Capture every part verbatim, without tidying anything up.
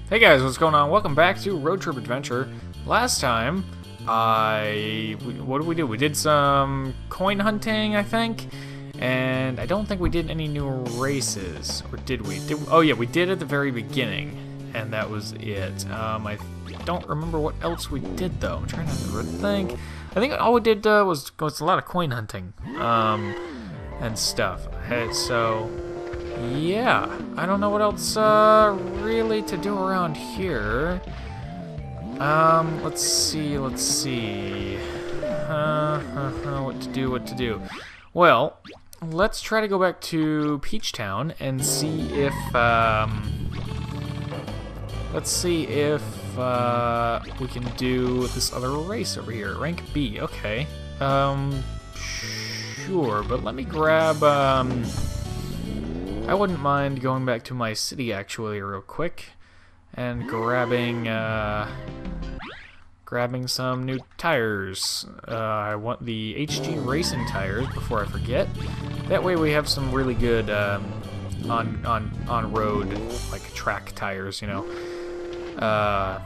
Hey guys, what's going on? Welcome back to Road Trip Adventure. Last time, I... We, what did we do? We did some coin hunting, I think. And I don't think we did any new races. Or did we? Did, oh yeah, we did at the very beginning. And that was it. Um, I don't remember what else we did, though. I'm trying to think. I think all we did uh, was, was a lot of coin hunting. Um, and stuff. Hey, so... yeah, I don't know what else uh, really to do around here. Um, let's see, let's see. Uh, uh, uh, what to do, what to do. Well, let's try to go back to Peach Town and see if, um, let's see if uh, we can do this other race over here. Rank B, okay. Um, sure, but let me grab, um... I wouldn't mind going back to my city actually real quick and grabbing uh, grabbing some new tires. Uh, I want the H G Racing tires before I forget. That way we have some really good um, on on on road like track tires, you know. Uh,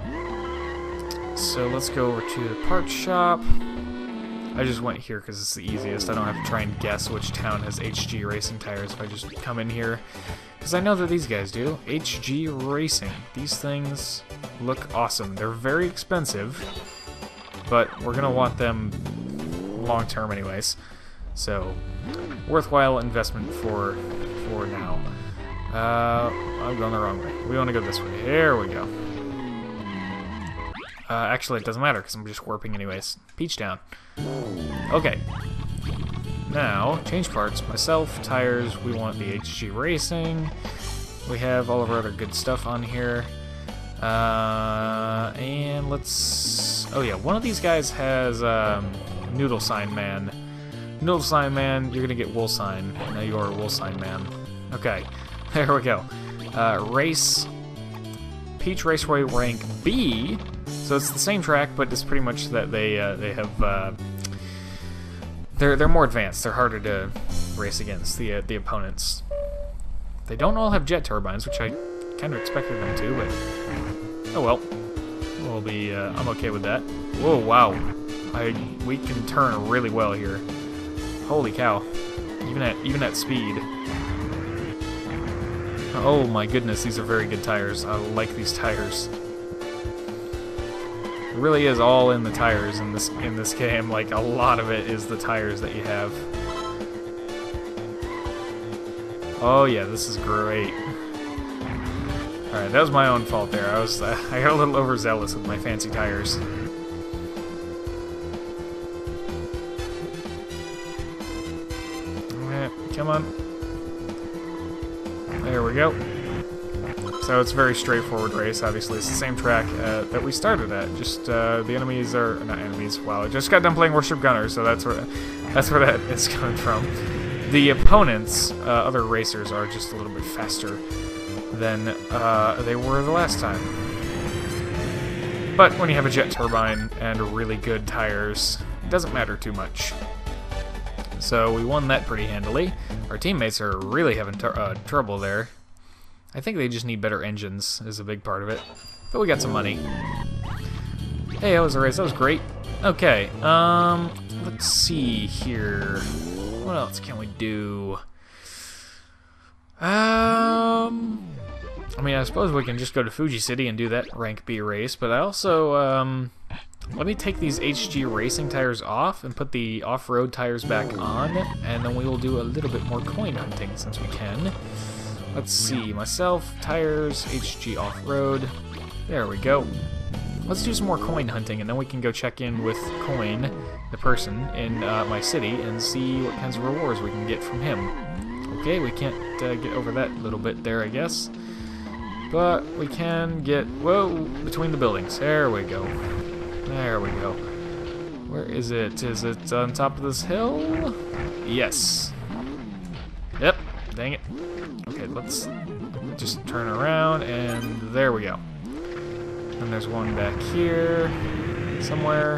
so let's go over to the parts shop. I just went here because it's the easiest. I don't have to try and guess which town has H G Racing tires if I just come in here. Because I know that these guys do. H G Racing. These things look awesome. They're very expensive, but we're going to want them long term anyways. So, worthwhile investment for, for now. Uh, I'm going the wrong way. We want to go this way. There we go. Uh, actually, it doesn't matter because I'm just warping anyways. Peach Town. Okay. Now, change parts. Myself, tires. We want the H G Racing. We have all of our other good stuff on here. Uh, and let's... oh yeah, one of these guys has um, Noodle Sign Man. Noodle Sign Man, you're going to get Wool Sign. Now you are Wool Sign Man. Okay, there we go. Uh, race. Peach Raceway rank B. So it's the same track, but it's pretty much that they uh, they have uh, they're they're more advanced. They're harder to race against the uh, the opponents. They don't all have jet turbines, which I kind of expected them to, but oh well. We'll be uh, I'm okay with that. Whoa, wow! I we can turn really well here. Holy cow! Even at even at speed. Oh my goodness, these are very good tires. I like these tires. It really is all in the tires in this in this game. Like, a lot of it is the tires that you have. Oh yeah, this is great. Alright, that was my own fault there. I was uh, I got a little overzealous with my fancy tires. Alright, come on. There we go. So it's a very straightforward race. Obviously, it's the same track uh, that we started at. Just uh, the enemies are not enemies. Wow, I just got done playing Worship Gunner, so that's where that's where that is coming from. The opponents, uh, other racers, are just a little bit faster than uh, they were the last time. But when you have a jet turbine and really good tires, it doesn't matter too much. So we won that pretty handily. Our teammates are really having tr uh, trouble there. I think they just need better engines is a big part of it. But we got some money. Hey, that was a race. That was great. Okay, um, let's see here. What else can we do? Um, I mean, I suppose we can just go to Fuji City and do that rank B race, but I also, um, let me take these H G Racing tires off and put the off-road tires back on, and then we will do a little bit more coin hunting since we can. Let's see, myself, tires, H G off-road. There we go. Let's do some more coin hunting, and then we can go check in with Coin, the person, in uh, my city, and see what kinds of rewards we can get from him. Okay, we can't uh, get over that little bit there, I guess. But we can get, whoa, between the buildings. There we go. There we go. Where is it? Is it on top of this hill? Yes. Yep, dang it. Okay, let's just turn around, and there we go. And there's one back here, somewhere.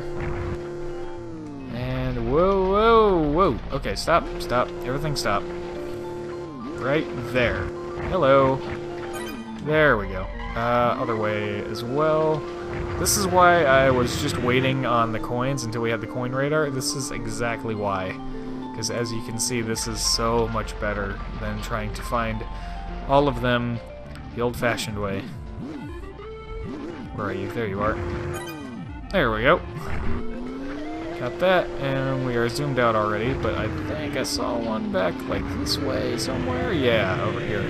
And whoa, whoa, whoa. Okay, stop, stop. Everything stop. Right there. Hello. There we go. Uh, other way as well. This is why I was just waiting on the coins until we had the coin radar. This is exactly why. Because as you can see, this is so much better than trying to find all of them the old-fashioned way. Where are you? There you are. There we go. Got that, and we are zoomed out already, but I think I saw one back, like, this way somewhere. Yeah, over here.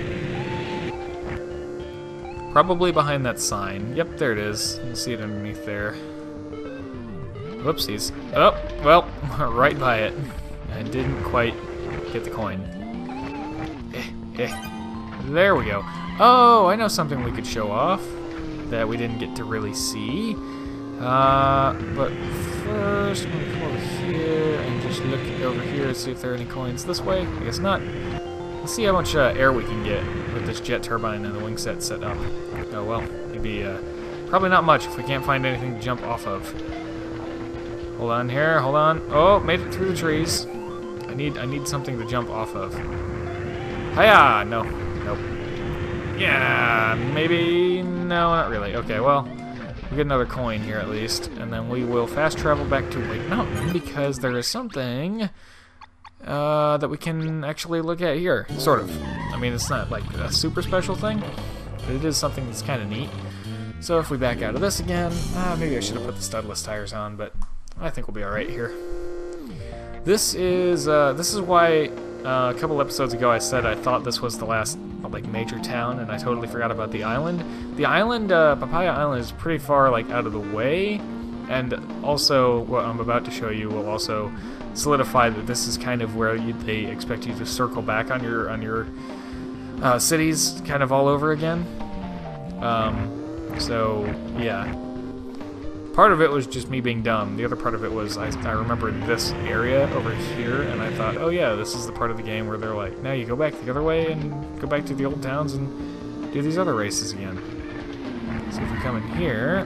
Probably behind that sign. Yep, there it is. You can see it underneath there. Whoopsies. Oh, well, right by it. I didn't quite get the coin. Eh, eh. There we go. Oh, I know something we could show off that we didn't get to really see. Uh, but first, I'm going to come over here and just look over here and see if there are any coins this way. I guess not. Let's see how much uh, air we can get with this jet turbine and the wing set set up. Oh well, maybe, uh, probably not much if we can't find anything to jump off of. Hold on here, hold on. Oh, made it through the trees. I need, I need something to jump off of. Hiya! No, nope. Yeah, maybe, no, not really. Okay, well. We get another coin here at least, and then we will fast travel back to White Mountain because there is something uh, that we can actually look at here, sort of. I mean, it's not like a super special thing, but it is something that's kind of neat. So if we back out of this again, uh, maybe I should have put the studless tires on, but I think we'll be all right here. This is uh, this is why uh, a couple episodes ago I said I thought this was the last like major town, and I totally forgot about the island. The island, uh, Papaya Island, is pretty far like out of the way, and also what I'm about to show you will also solidify that this is kind of where you, they expect you to circle back on your on your uh, cities, kind of all over again. Um, so yeah. Part of it was just me being dumb. The other part of it was I, I remembered this area over here, and I thought, oh yeah, this is the part of the game where they're like, now you go back the other way and go back to the old towns and do these other races again. So if we come in here,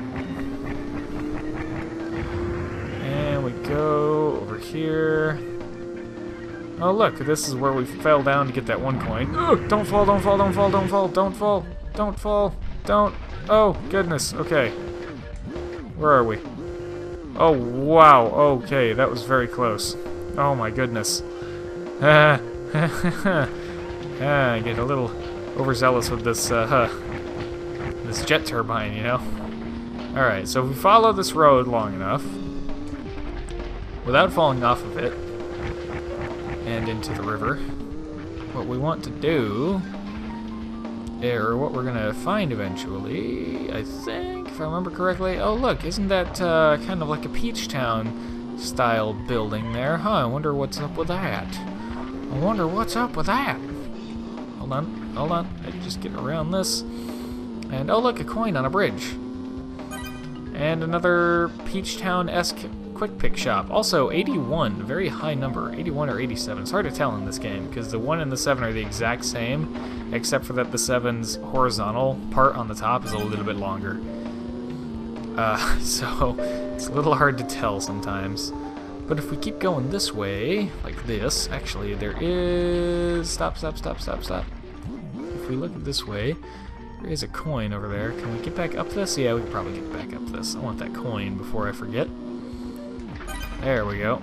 and we go over here. Oh look, this is where we fell down to get that one coin. Ugh, don't fall, don't fall, don't fall, don't fall, don't fall, don't fall, don't. Oh, goodness, okay. Where are we? Oh, wow. Okay, that was very close. Oh, my goodness. Ah, I get a little overzealous with this, uh, this jet turbine, you know? Alright, so if we follow this road long enough, without falling off of it, and into the river, what we want to do, or what we're gonna find eventually, I think, if I remember correctly. Oh look, isn't that uh, kind of like a Peach Town style building there? Huh, I wonder what's up with that. I wonder what's up with that. Hold on, hold on, I just get around this. And oh look, a coin on a bridge. And another Peach Town-esque quick pick shop. Also, eighty-one, very high number. eighty-one or eighty-seven. It's hard to tell in this game because the one and the seven are the exact same, except for that the seven's horizontal part on the top is a little bit longer. Uh, so it's a little hard to tell sometimes. But if we keep going this way, like this, actually there is... Stop, stop, stop, stop, stop. If we look at this way, there is a coin over there. Can we get back up this? Yeah, we can probably get back up this. I want that coin before I forget. There we go.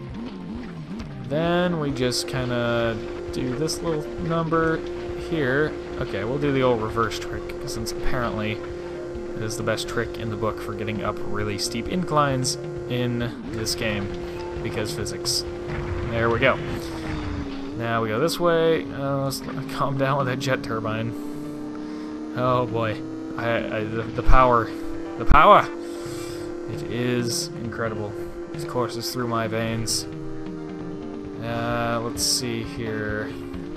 Then we just kind of do this little number here. Okay, we'll do the old reverse trick, since apparently it is the best trick in the book for getting up really steep inclines in this game, because physics. There we go. Now we go this way. Uh, let's calm down with that jet turbine. Oh boy. I, I, the, the power. The power! It is incredible. It courses through my veins. Uh, let's see here.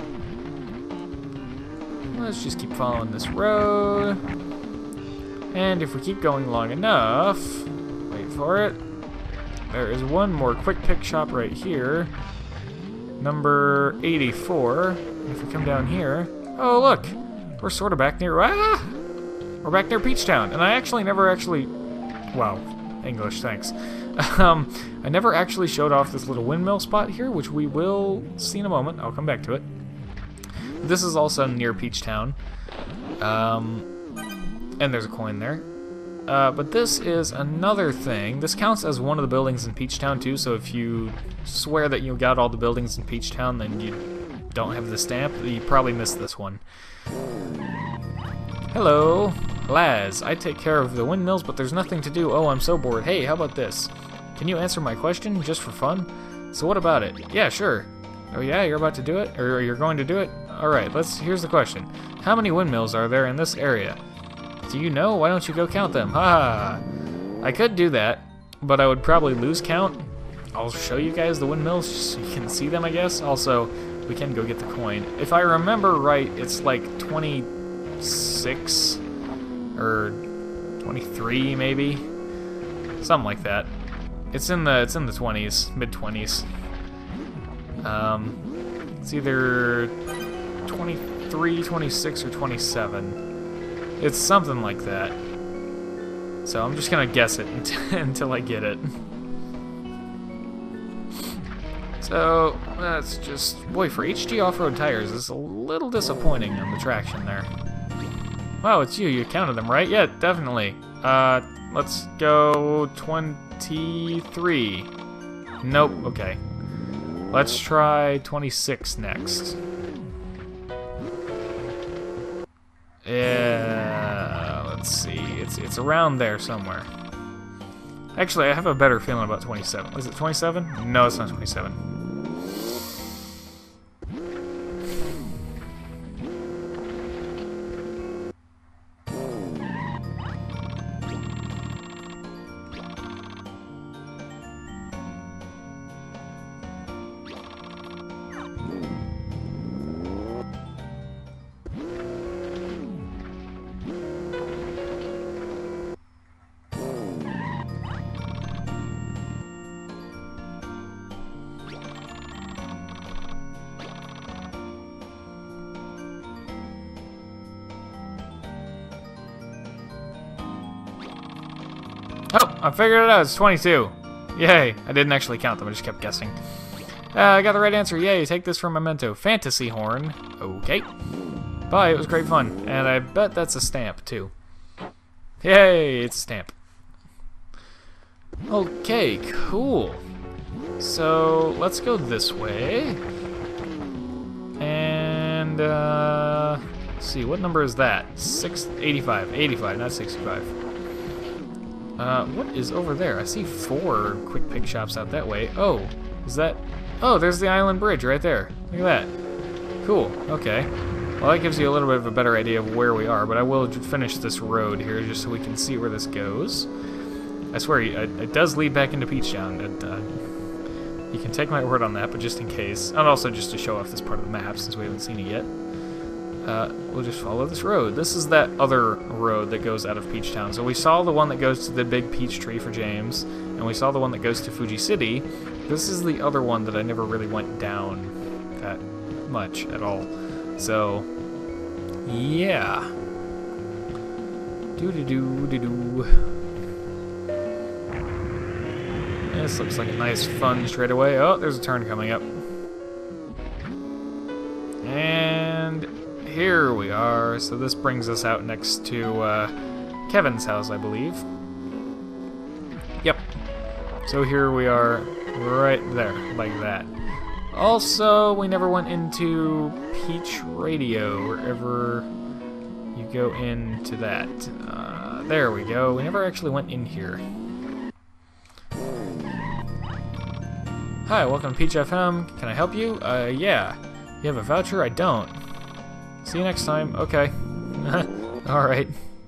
Let's just keep following this road. And if we keep going long enough, wait for it, there is one more quick pick shop right here. Number eighty-four. If we come down here, oh look, we're sort of back near, ah! We're back near Peach Town. And I actually never actually, wow, English, thanks. Um, I never actually showed off this little windmill spot here, which we will see in a moment. I'll come back to it. This is also near Peach Town. Um, and there's a coin there. Uh, but this is another thing. This counts as one of the buildings in Peach Town too, so if you swear that you got all the buildings in Peach Town, then you don't have the stamp. You probably missed this one. Hello, Laz. I take care of the windmills, but there's nothing to do. Oh, I'm so bored. Hey, how about this? Can you answer my question, just for fun? So what about it? Yeah, sure. Oh yeah, you're about to do it? Or you're going to do it? Alright, let's. Here's the question. How many windmills are there in this area? Do you know? Why don't you go count them? Ha! I could do that, but I would probably lose count. I'll show you guys the windmills so you can see them, I guess. Also, we can go get the coin. If I remember right, it's like twenty-six or twenty-three, maybe, something like that. It's in the it's in the twenties, mid twenties. Um, it's either twenty-three, twenty-six, or twenty-seven. It's something like that. So I'm just gonna guess it until I get it. So that's just, boy, for H G off-road tires, it's a little disappointing on the traction there. Wow, it's you. You counted them, right? Yeah, definitely. Uh, let's go twenty-three. Nope. Okay. Let's try twenty-six next. Yeah, let's see. It's it's around there somewhere. Actually, I have a better feeling about twenty-seven. Is it twenty-seven? No, it's not twenty-seven. Oh, I figured it out. It's twenty-two. Yay. I didn't actually count them. I just kept guessing. Uh, I got the right answer. Yay. Take this for a memento. Fantasy horn. Okay. Bye. It was great fun. And I bet that's a stamp, too. Yay. It's a stamp. Okay, cool. So, let's go this way. And, uh... let's see. What number is that? six eighty-five. eighty-five, not sixty-five. Uh, what is over there? I see four quick pick shops out that way. Oh, is that... Oh, there's the island bridge right there. Look at that. Cool, okay. Well, that gives you a little bit of a better idea of where we are, but I will finish this road here just so we can see where this goes. I swear, it, it does lead back into Peach Town. It, uh, you can take my word on that, but just in case. And also just to show off this part of the map, since we haven't seen it yet. Uh, we'll just follow this road. This is that other road that goes out of Peach Town. So we saw the one that goes to the big peach tree for James, and we saw the one that goes to Fuji City. This is the other one that I never really went down that much at all. So, yeah. Doo-doo-doo-doo-doo. This looks like a nice, fun straightaway. Oh, there's a turn coming up. And... here we are. So this brings us out next to uh, Kevin's house, I believe. Yep. So here we are, right there, like that. Also, we never went into Peach Radio, wherever you go into that. Uh, there we go. We never actually went in here. Hi, welcome to Peach F M. Can I help you? Uh, yeah. You have a voucher? I don't. See you next time. Okay. Alright.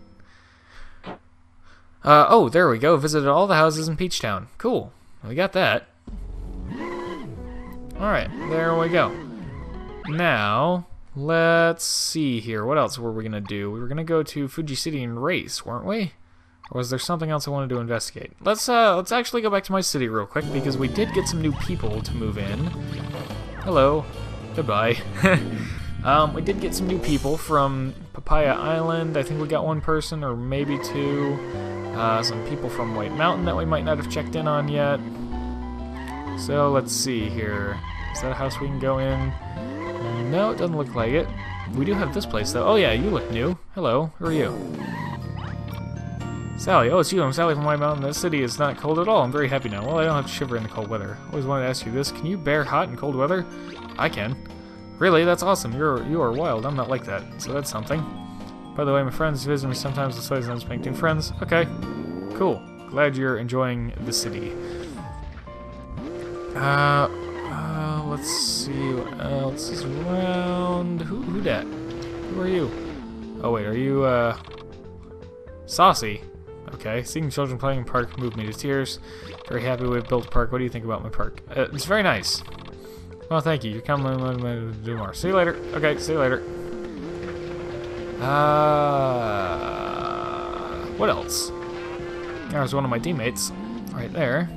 Uh, oh, there we go. Visited all the houses in Peach Town. Cool. We got that. Alright, there we go. Now, let's see here. What else were we going to do? We were going to go to Fuji City and race, weren't we? Or was there something else I wanted to investigate? Let's, uh, let's actually go back to my city real quick, because we did get some new people to move in. Hello. Goodbye. Um, we did get some new people from Papaya Island. I think we got one person, or maybe two. Uh, some people from White Mountain that we might not have checked in on yet. So let's see here. Is that a house we can go in? No, it doesn't look like it. We do have this place, though. Oh, yeah, you look new. Hello, who are you? Sally. Oh, it's you. I'm Sally from White Mountain. This city is not cold at all. I'm very happy now. Well, I don't have to shiver in the cold weather. I always wanted to ask you this. Can you bear hot and cold weather? I can. Really? That's awesome. You're you are wild. I'm not like that. So that's something. By the way, my friends visit me sometimes. That's why I'm just making new friends. Okay. Cool. Glad you're enjoying the city. Uh, uh let's see what else is around. Who, who dat? Who are you? Oh, wait. Are you, uh... Saucy? Okay, seeing children playing in park moved me to tears. Very happy we've built a park. What do you think about my park? Uh, it's very nice. Well, thank you. You're coming to do more. See you later. Okay, see you later. Uh, what else? There's one of my teammates right there.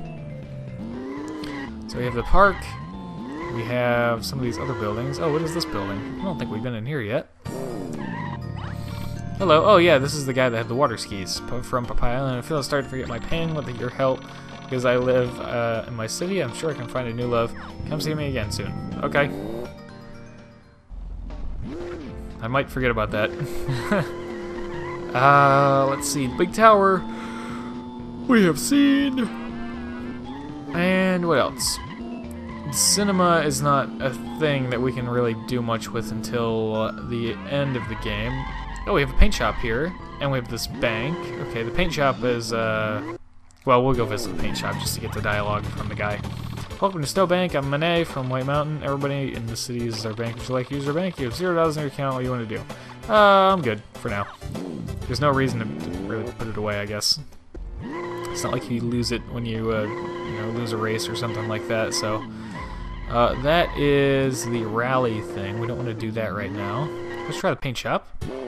So we have the park. We have some of these other buildings. Oh, what is this building? I don't think we've been in here yet. Hello. Oh, yeah, this is the guy that had the water skis from Papaya Island. I feel I started to forget my pain with your help because I live uh, in my city. I'm sure I can find a new love. Come see me again soon. Okay. I might forget about that. uh, let's see. Big tower. We have seen. And what else? Cinema is not a thing that we can really do much with until the end of the game. Oh, we have a paint shop here, and we have this bank. Okay, the paint shop is, uh... well, we'll go visit the paint shop just to get the dialogue from the guy. Welcome to Snowbank. I'm Monet from White Mountain. Everybody in the city uses our bank. Would you like to use our bank? You have zero dollars in your account. What do you want to do? Uh, I'm good for now. There's no reason to, to really put it away, I guess. It's not like you lose it when you, uh, you know, lose a race or something like that, so... Uh, that is the rally thing. We don't want to do that right now. Let's try the paint shop.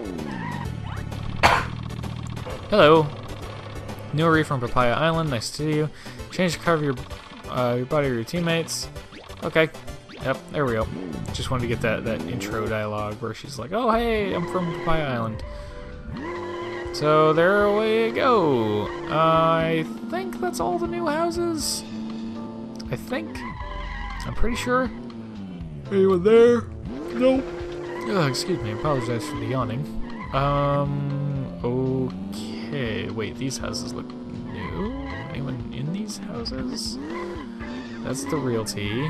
Hello. Nuri from Papaya Island. Nice to see you. Change the color of your, uh, your body or your teammates. Okay. Yep, there we go. Just wanted to get that, that intro dialogue where she's like, oh, hey, I'm from Papaya Island. So there we go. Uh, I think that's all the new houses. I think. I'm pretty sure. Anyone there? Nope. Oh, excuse me. I apologize for the yawning. Um. Okay. Wait. These houses look new. Anyone in these houses? That's the realty.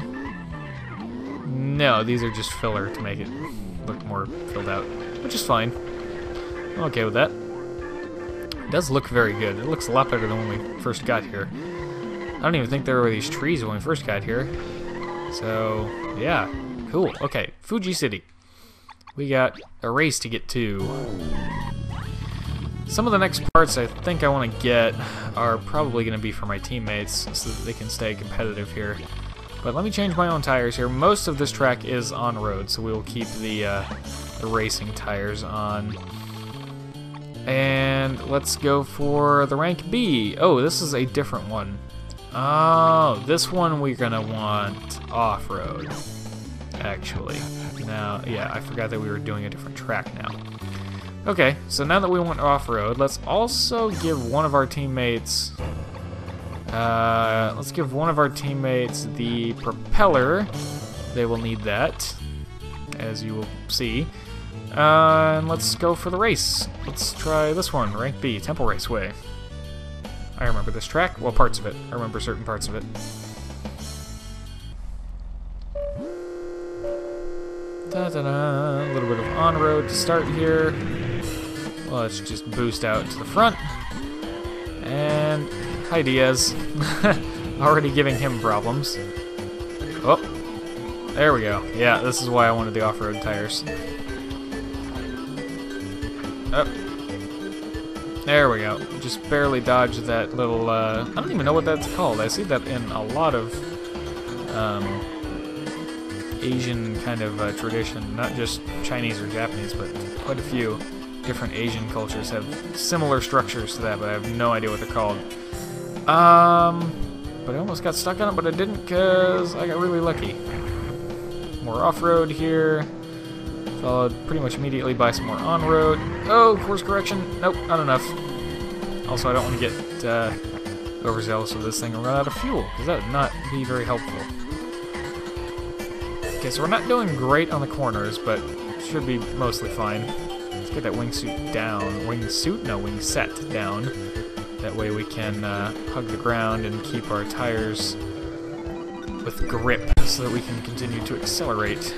No, these are just filler to make it look more filled out, which is fine. I'm okay with that. It does look very good. It looks a lot better than when we first got here. I don't even think there were these trees when we first got here. So, yeah. Cool. Okay, Fuji City. We got a race to get to. Some of the next parts I think I want to get are probably going to be for my teammates so that they can stay competitive here. But let me change my own tires here. Most of this track is on-road, so we will keep the, uh, the racing tires on. And let's go for the rank B. Oh, this is a different one. Oh, this one we're gonna want off-road, actually. Now, yeah, I forgot that we were doing a different track now. Okay, so now that we went off-road, let's also give one of our teammates... Uh, let's give one of our teammates the propeller. They will need that, as you will see. Uh, and let's go for the race. Let's try this one, rank B, Temple Raceway. I remember this track. Well, parts of it. I remember certain parts of it. Da-da-da. A little bit of on-road to start here. Well, let's just boost out to the front. And hi, Diaz. Already giving him problems. Oh, there we go. Yeah, this is why I wanted the off-road tires. Oh. There we go. Just barely dodged that little, uh, I don't even know what that's called. I see that in a lot of um, Asian kind of uh, tradition. Not just Chinese or Japanese, but quite a few different Asian cultures have similar structures to that, but I have no idea what they're called. Um, but I almost got stuck on it, but I didn't because I got really lucky. More off-road here. Followed pretty much immediately by some more on-road. Oh, course correction. Nope, not enough. Also, I don't want to get uh, overzealous with this thing and run out of fuel, because that would not be very helpful. Okay, so we're not doing great on the corners, but should be mostly fine. Let's get that wingsuit down. Wingsuit? No, wingset down. That way we can uh, hug the ground and keep our tires with grip so that we can continue to accelerate.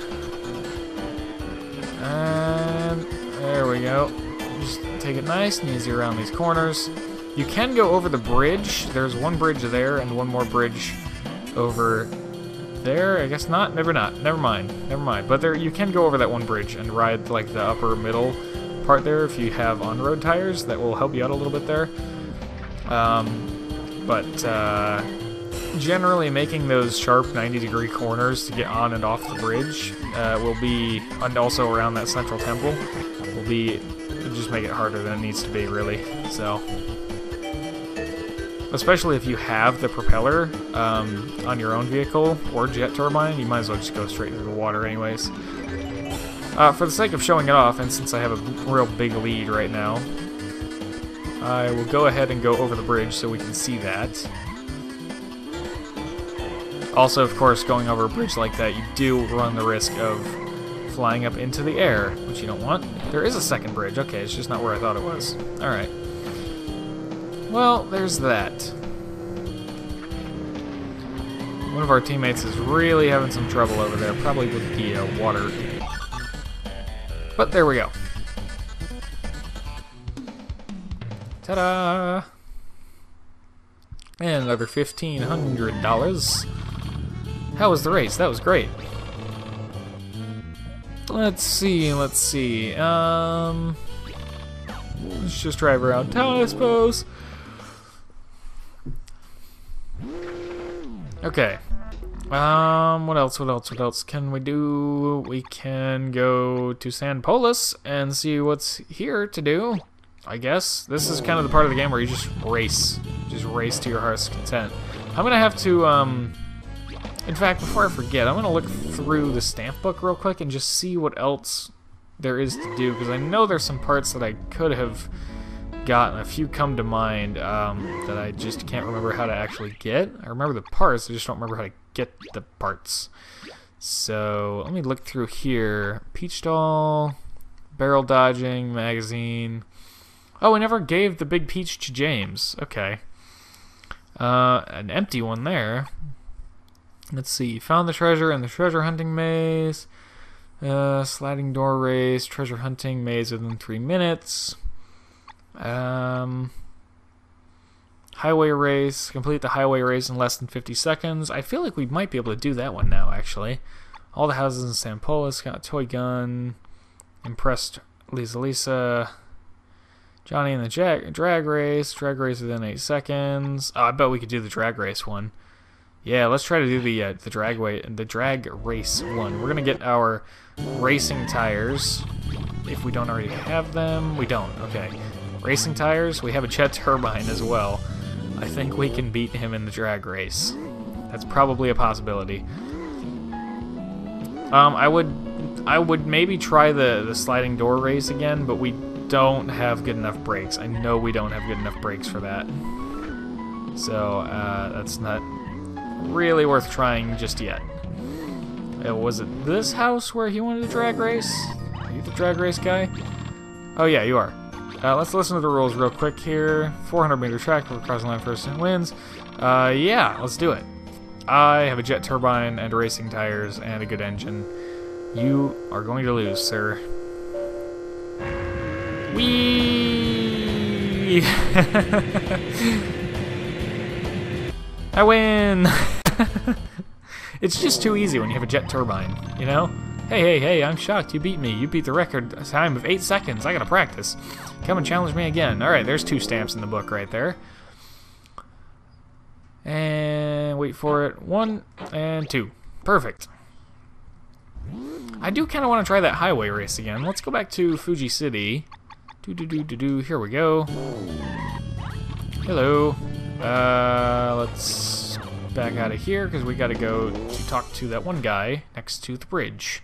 And there we go. Just take it nice and easy around these corners. You can go over the bridge. There's one bridge there and one more bridge over there. I guess not. Never not. Never mind. Never mind. But there, you can go over that one bridge and ride like the upper middle part there if you have on-road tires. That will help you out a little bit there. Um, but uh, generally, making those sharp ninety degree corners to get on and off the bridge uh, will be, and also around that central temple, will be just make it harder than it needs to be, really. So. Especially if you have the propeller um, on your own vehicle or jet turbine, you might as well just go straight into the water anyways. Uh, for the sake of showing it off, and since I have a real big lead right now, I will go ahead and go over the bridge so we can see that. Also, of course, going over a bridge like that, you do run the risk of flying up into the air, which you don't want. There is a second bridge. Okay, it's just not where I thought it was. Alright. Well, there's that. One of our teammates is really having some trouble over there, probably with the uh, water. But there we go. Ta-da! And another fifteen hundred dollars. How was the race? That was great. Let's see, let's see. Um, let's just drive around town, I suppose. Okay. Um, what else, what else, what else can we do? We can go to San Polis and see what's here to do, I guess. This is kind of the part of the game where you just race. Just race to your heart's content. I'm gonna have to, um... in fact, before I forget, I'm gonna look through the stamp book real quick and just see what else there is to do, because I know there's some parts that I could have gotten. A few come to mind um, that I just can't remember how to actually get. I remember the parts, I just don't remember how to get the parts. So let me look through here. Peach doll, barrel dodging, magazine. Oh, I never gave the big peach to James. Okay. Uh, an empty one there. Let's see. Found the treasure in the treasure hunting maze. Uh, sliding door race, treasure hunting maze within three minutes. Um, highway race, complete the highway race in less than fifty seconds. I feel like we might be able to do that one now, actually. All the houses in San Polis, got a toy gun, impressed Lisa Lisa, Johnny in the jag drag race, drag race within eight seconds. Oh, I bet we could do the drag race one. Yeah, let's try to do the uh, the drag way the drag race one. We're gonna get our racing tires if we don't already have them. We don't. Okay. Racing tires, we have a jet turbine as well. I think we can beat him in the drag race. That's probably a possibility. Um, I would, I would maybe try the, the sliding door race again, but we don't have good enough brakes. I know we don't have good enough brakes for that. So, uh, that's not really worth trying just yet. Uh, was it this house where he wanted a drag race? Are you the drag race guy? Oh yeah, you are. Uh, let's listen to the rules real quick here. four hundred meter track, we're crossing the line first and wins. Uh, yeah, let's do it. I have a jet turbine and racing tires and a good engine. You are going to lose, sir. Whee! I win! It's just too easy when you have a jet turbine, you know? Hey, hey, hey, I'm shocked. You beat me. You beat the record time of eight seconds. I gotta practice. Come and challenge me again. Alright, there's two stamps in the book right there. And wait for it. One and two. Perfect. I do kind of want to try that highway race again. Let's go back to Fuji City. Do do do do do. Here we go. Hello. Uh, let's back out of here because we got to go to talk to that one guy next to the bridge.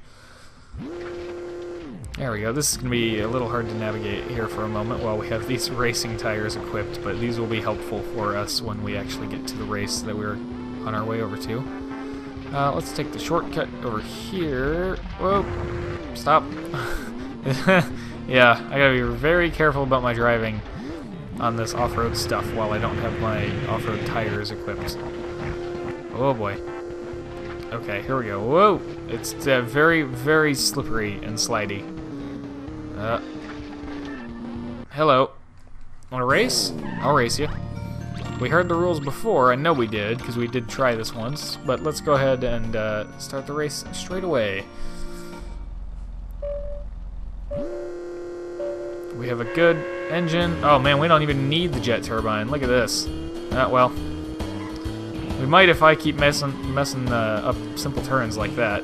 There we go. This is going to be a little hard to navigate here for a moment while we have these racing tires equipped, but these will be helpful for us when we actually get to the race that we're on our way over to. Uh, let's take the shortcut over here. Whoa, stop. Yeah, I gotta be very careful about my driving on this off-road stuff while I don't have my off-road tires equipped. Oh boy. Okay, here we go. Whoa! It's uh, very, very slippery and slidey. Uh, hello. Want to race? I'll race you. We heard the rules before. I know we did, because we did try this once. But let's go ahead and uh, start the race straight away. We have a good engine. Oh man, we don't even need the jet turbine. Look at this. Uh, well, we might if I keep messing messing uh, up simple turns like that.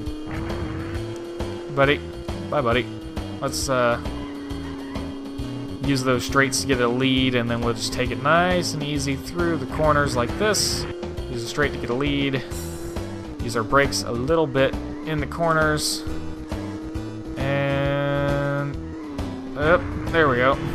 Buddy, bye, buddy. Let's uh, use those straights to get a lead, and then we'll just take it nice and easy through the corners like this. Use a straight to get a lead. Use our brakes a little bit in the corners. And up, there we go.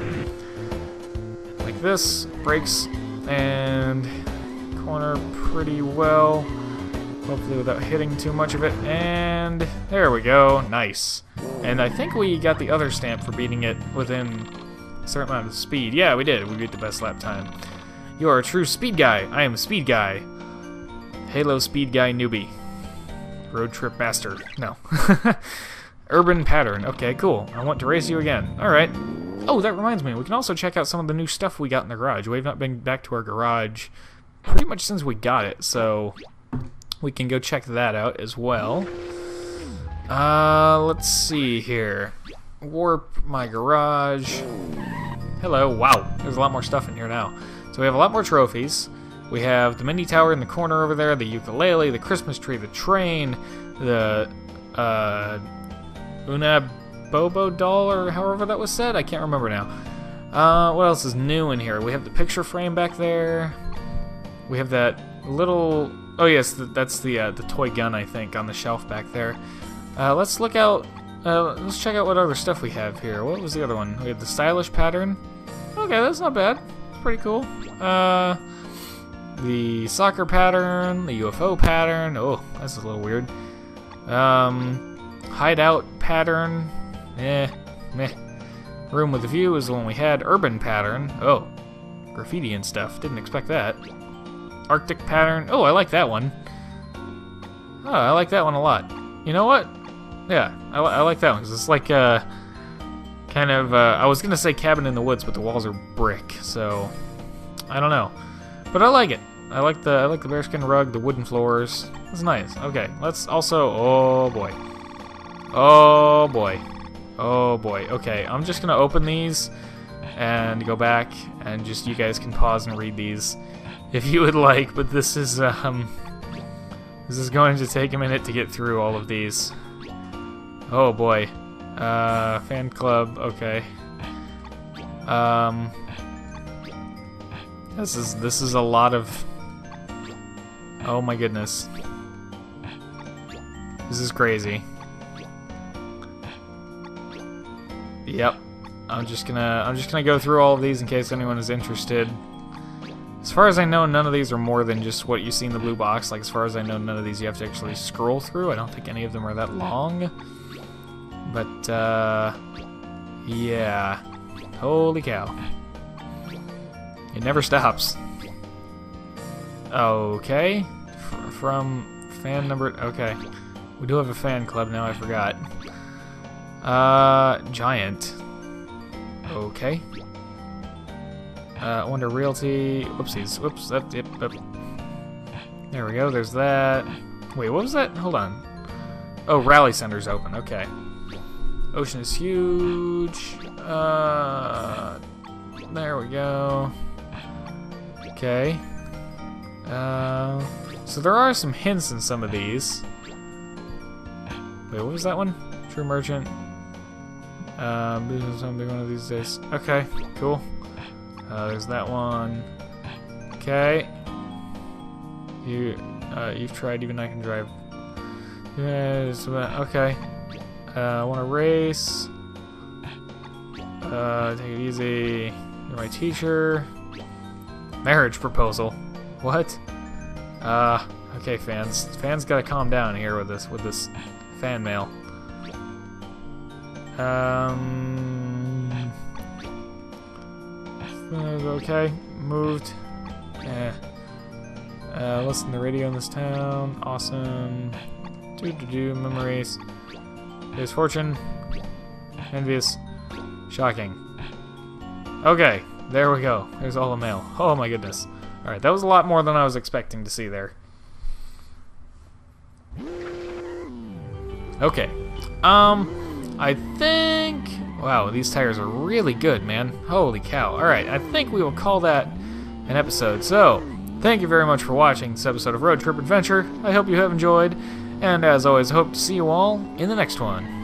Like this, brakes and corner pretty well. Hopefully without hitting too much of it. And there we go, nice. And I think we got the other stamp for beating it within a certain amount of speed. Yeah, we did. We beat the best lap time. You are a true speed guy. I am a speed guy. Halo speed guy newbie. Road trip bastard. No. Urban pattern. Okay, cool. I want to race you again. Alright. Oh, that reminds me. We can also check out some of the new stuff we got in the garage. We've not been back to our garage pretty much since we got it, so we can go check that out as well. Uh, let's see here. Warp my garage. Hello. Wow. There's a lot more stuff in here now. So we have a lot more trophies. We have the mini tower in the corner over there, the ukulele, the Christmas tree, the train, the uh, Una Bobo doll, or however that was said. I can't remember now. Uh, what else is new in here? We have the picture frame back there. We have that little... Oh yes, that's the uh, the toy gun, I think, on the shelf back there. Uh, let's look out... Uh, let's check out what other stuff we have here. What was the other one? We have the stylish pattern. Okay, that's not bad. It's pretty cool. Uh... The soccer pattern, the U F O pattern. Oh, that's a little weird. Um, hideout pattern. Eh, meh. Room with a view is the one we had. Urban pattern. Oh, graffiti and stuff. Didn't expect that. Arctic pattern. Oh, I like that one. Oh, I like that one a lot. You know what? Yeah, I, I like that one because it's like uh, kind of. Uh, I was gonna say cabin in the woods, but the walls are brick, so I don't know. But I like it. I like the I like the bearskin rug, the wooden floors. It's nice. Okay, let's also. Oh boy. Oh boy. Oh boy. Okay, I'm just gonna open these and go back, and just you guys can pause and read these if you would like. But this is um this is going to take a minute to get through all of these. Oh boy. Uh, fan club. Okay. Um. This is this is a lot of. Oh my goodness. This is crazy. Yep. I'm just gonna I'm just gonna go through all of these in case anyone is interested. As far as I know, none of these are more than just what you see in the blue box. Like, as far as I know, none of these you have to actually scroll through. I don't think any of them are that long. But uh yeah. Holy cow. It never stops. Okay. F from fan number... Okay. We do have a fan club now, I forgot. Uh, Giant. Okay. Uh, Wonder Realty... Whoopsies. Whoops. Up, yep, up. There we go. There's that. Wait, what was that? Hold on. Oh, Rally Center's open. Okay. Ocean is huge. Uh... There we go. Okay. Uh, so there are some hints in some of these. Wait, what was that one? True Merchant. Uh, business on big one of these days. Okay, cool. Uh, there's that one. Okay. You, uh, you've tried. Even I can drive. Yes. Okay. Uh, I want to race. Uh, take it easy. You're my teacher. Marriage proposal. What? Uh, okay, fans. Fans gotta calm down here with this with this fan mail. Um. Okay, moved. Eh. Uh, listen to the radio in this town. Awesome. Do do do memories. There's fortune. Envious. Shocking. Okay, there we go. There's all the mail. Oh my goodness. Alright, that was a lot more than I was expecting to see there. Okay. Um, I think... Wow, these tires are really good, man. Holy cow. Alright, I think we will call that an episode. So, thank you very much for watching this episode of Road Trip Adventure. I hope you have enjoyed. And as always, I hope to see you all in the next one.